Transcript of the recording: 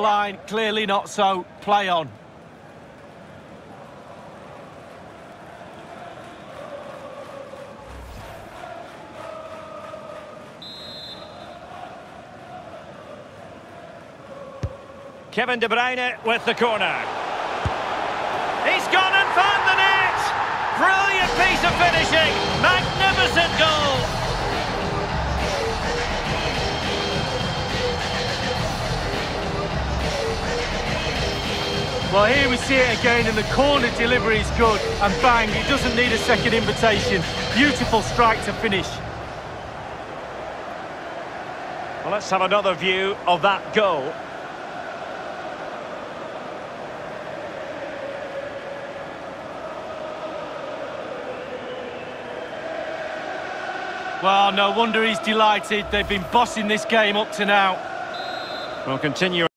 Line, clearly not so. Play on. Kevin De Bruyne with the corner. He's gone and found the net! Brilliant piece of finishing! Magnificent goal! Well, here we see it again, and the corner delivery is good. And bang, he doesn't need a second invitation. Beautiful strike to finish. Well, let's have another view of that goal. Well, no wonder he's delighted. They've been bossing this game up to now. We'll continue.